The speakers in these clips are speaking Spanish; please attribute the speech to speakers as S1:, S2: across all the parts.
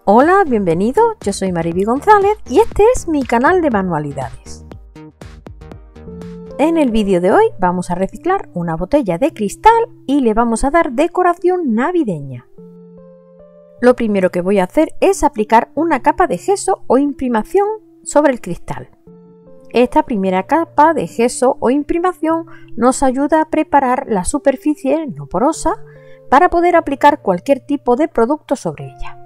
S1: Hola, bienvenido, yo soy Mariby González y este es mi canal de manualidades. En el vídeo de hoy vamos a reciclar una botella de cristal y le vamos a dar decoración navideña. Lo primero que voy a hacer es aplicar una capa de gesso o imprimación sobre el cristal. Esta primera capa de gesso o imprimación nos ayuda a preparar la superficie no porosa para poder aplicar cualquier tipo de producto sobre ella.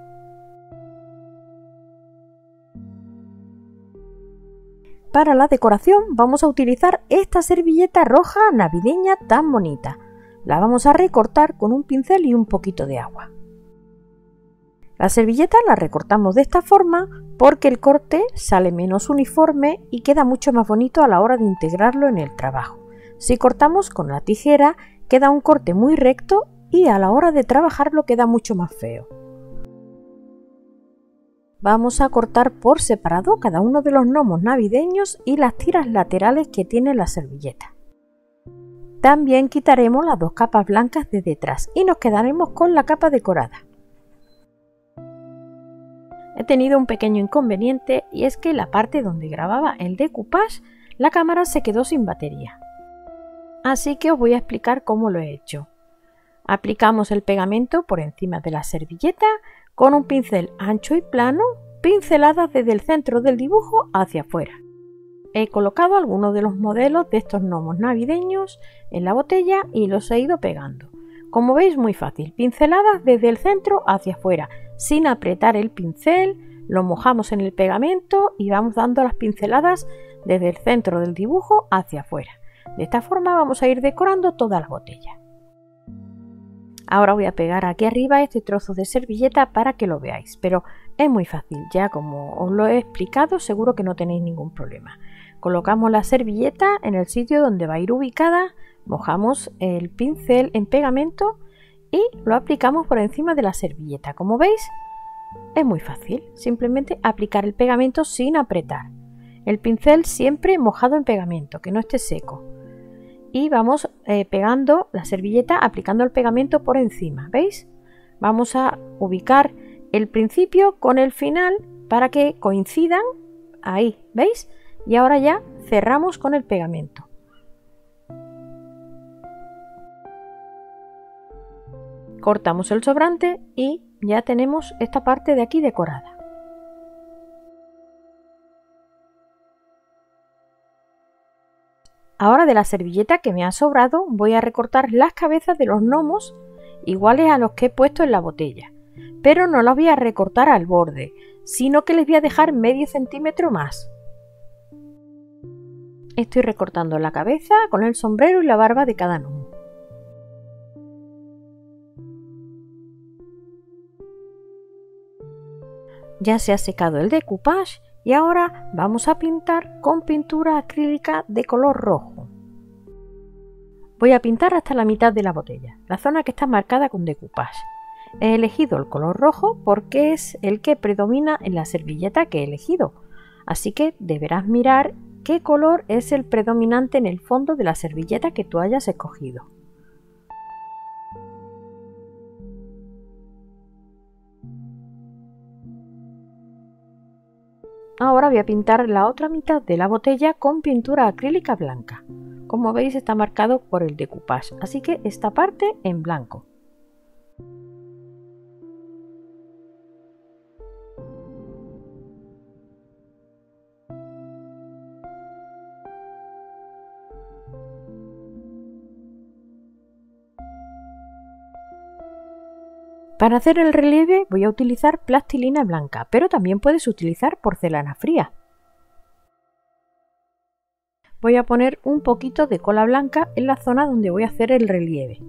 S1: Para la decoración vamos a utilizar esta servilleta roja navideña tan bonita. La vamos a recortar con un pincel y un poquito de agua. La servilleta la recortamos de esta forma porque el corte sale menos uniforme y queda mucho más bonito a la hora de integrarlo en el trabajo. Si cortamos con la tijera queda un corte muy recto y a la hora de trabajarlo queda mucho más feo. Vamos a cortar por separado cada uno de los gnomos navideños y las tiras laterales que tiene la servilleta. También quitaremos las dos capas blancas de detrás y nos quedaremos con la capa decorada. He tenido un pequeño inconveniente y es que la parte donde grababa el decoupage la cámara se quedó sin batería. Así que os voy a explicar cómo lo he hecho. Aplicamos el pegamento por encima de la servilleta con un pincel ancho y plano, pinceladas desde el centro del dibujo hacia afuera. He colocado algunos de los modelos de estos gnomos navideños en la botella y los he ido pegando. Como veis, muy fácil, pinceladas desde el centro hacia afuera, sin apretar el pincel, lo mojamos en el pegamento y vamos dando las pinceladas desde el centro del dibujo hacia afuera. De esta forma vamos a ir decorando toda la botella. Ahora voy a pegar aquí arriba este trozo de servilleta para que lo veáis, pero es muy fácil, ya como os lo he explicado seguro que no tenéis ningún problema. Colocamos la servilleta en el sitio donde va a ir ubicada, mojamos el pincel en pegamento y lo aplicamos por encima de la servilleta. Como veis, es muy fácil, simplemente aplicar el pegamento sin apretar. El pincel siempre mojado en pegamento, que no esté seco. Y vamos pegando la servilleta aplicando el pegamento por encima, ¿veis? Vamos a ubicar el principio con el final para que coincidan ahí, ¿veis? Y ahora ya cerramos con el pegamento. Cortamos el sobrante y ya tenemos esta parte de aquí decorada. Ahora de la servilleta que me ha sobrado voy a recortar las cabezas de los gnomos iguales a los que he puesto en la botella, pero no las voy a recortar al borde, sino que les voy a dejar medio centímetro más. Estoy recortando la cabeza con el sombrero y la barba de cada gnomo. Ya se ha secado el decoupage y ahora vamos a pintar con pintura acrílica de color rojo. Voy a pintar hasta la mitad de la botella, la zona que está marcada con decoupage. He elegido el color rojo porque es el que predomina en la servilleta que he elegido, así que deberás mirar qué color es el predominante en el fondo de la servilleta que tú hayas escogido. Ahora voy a pintar la otra mitad de la botella con pintura acrílica blanca. Como veis está marcado por el decoupage, así que esta parte en blanco. Para hacer el relieve voy a utilizar plastilina blanca, pero también puedes utilizar porcelana fría. Voy a poner un poquito de cola blanca en la zona donde voy a hacer el relieve.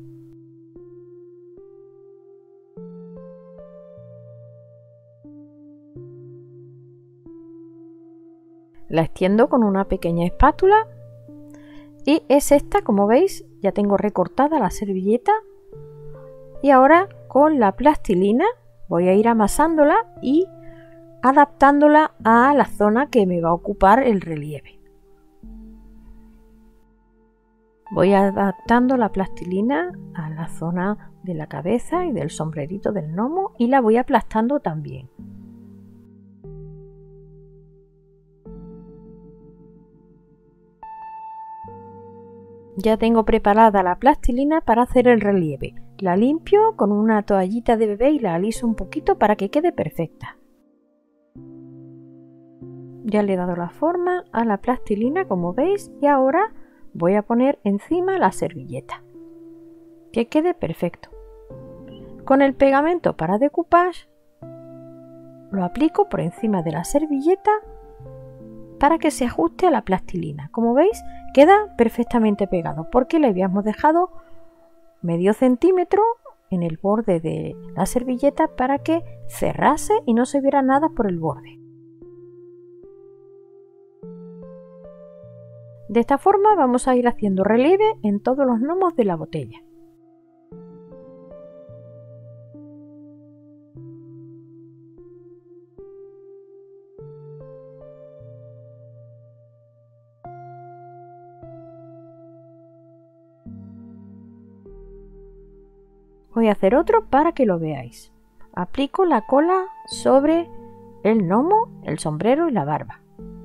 S1: La extiendo con una pequeña espátula y es esta, como veis, ya tengo recortada la servilleta y ahora con la plastilina voy a ir amasándola y adaptándola a la zona que me va a ocupar el relieve. Voy adaptando la plastilina a la zona de la cabeza y del sombrerito del gnomo y la voy aplastando también. Ya tengo preparada la plastilina para hacer el relieve. La limpio con una toallita de bebé y la aliso un poquito para que quede perfecta. Ya le he dado la forma a la plastilina, como veis, y ahora voy a poner encima la servilleta. Que quede perfecto. Con el pegamento para decoupage lo aplico por encima de la servilleta para que se ajuste a la plastilina. Como veis, queda perfectamente pegado porque le habíamos dejado medio centímetro en el borde de la servilleta para que cerrase y no se viera nada por el borde. De esta forma vamos a ir haciendo relieve en todos los gnomos de la botella. Voy a hacer otro para que lo veáis. Aplico la cola sobre el gnomo, el sombrero y la barba.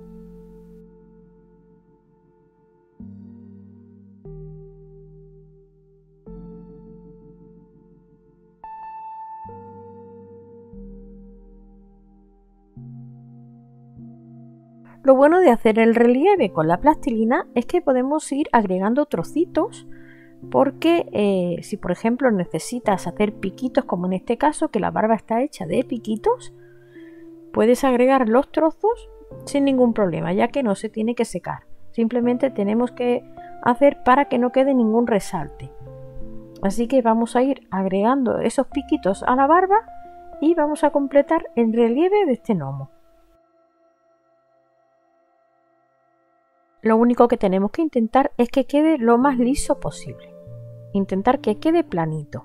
S1: Lo bueno de hacer el relieve con la plastilina es que podemos ir agregando trocitos porque si por ejemplo necesitas hacer piquitos, como en este caso que la barba está hecha de piquitos, puedes agregar los trozos sin ningún problema, ya que no se tiene que secar. Simplemente tenemos que hacer para que no quede ningún resalte. Así que vamos a ir agregando esos piquitos a la barba y vamos a completar el relieve de este gnomo. Lo único que tenemos que intentar es que quede lo más liso posible. Intentar que quede planito.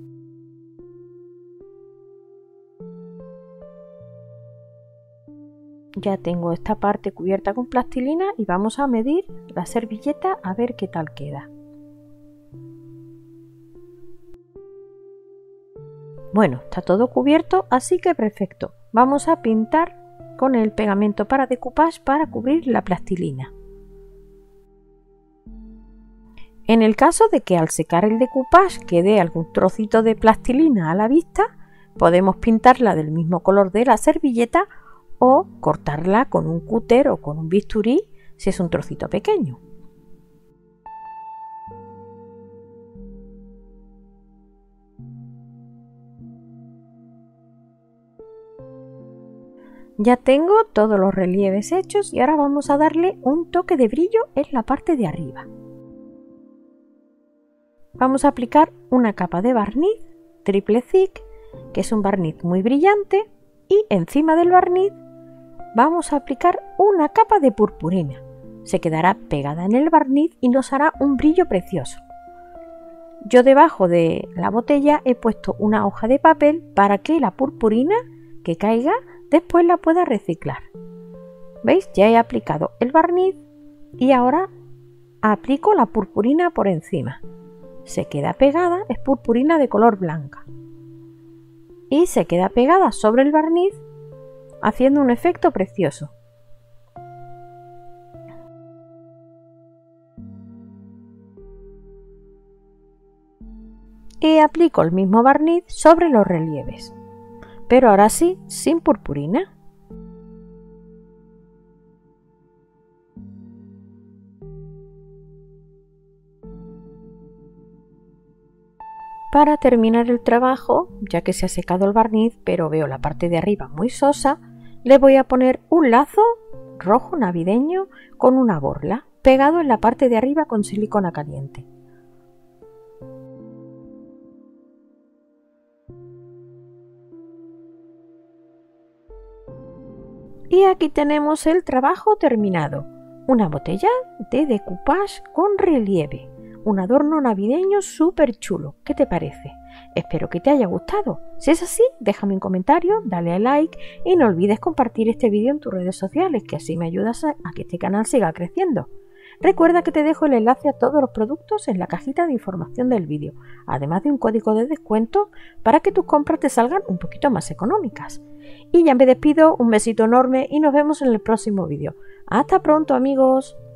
S1: Ya tengo esta parte cubierta con plastilina y vamos a medir la servilleta a ver qué tal queda. Bueno, está todo cubierto, así que perfecto. Vamos a pintar con el pegamento para decoupage para cubrir la plastilina. En el caso de que al secar el decoupage quede algún trocito de plastilina a la vista, podemos pintarla del mismo color de la servilleta o cortarla con un cúter o con un bisturí si es un trocito pequeño. Ya tengo todos los relieves hechos y ahora vamos a darle un toque de brillo en la parte de arriba. Vamos a aplicar una capa de barniz triple thick, que es un barniz muy brillante, y encima del barniz vamos a aplicar una capa de purpurina. Se quedará pegada en el barniz y nos hará un brillo precioso. Yo debajo de la botella he puesto una hoja de papel para que la purpurina que caiga después la pueda reciclar. ¿Veis? Ya he aplicado el barniz y ahora aplico la purpurina por encima. Se queda pegada, es purpurina de color blanca. Y se queda pegada sobre el barniz haciendo un efecto precioso. Y aplico el mismo barniz sobre los relieves, pero ahora sí, sin purpurina. Para terminar el trabajo, ya que se ha secado el barniz, pero veo la parte de arriba muy sosa, le voy a poner un lazo rojo navideño con una borla, pegado en la parte de arriba con silicona caliente. Y aquí tenemos el trabajo terminado. Una botella de decoupage con relieve. Un adorno navideño súper chulo. ¿Qué te parece? Espero que te haya gustado. Si es así, déjame un comentario, dale a like y no olvides compartir este vídeo en tus redes sociales, que así me ayudas a que este canal siga creciendo. Recuerda que te dejo el enlace a todos los productos en la cajita de información del vídeo, además de un código de descuento para que tus compras te salgan un poquito más económicas. Y ya me despido, un besito enorme y nos vemos en el próximo vídeo. ¡Hasta pronto, amigos!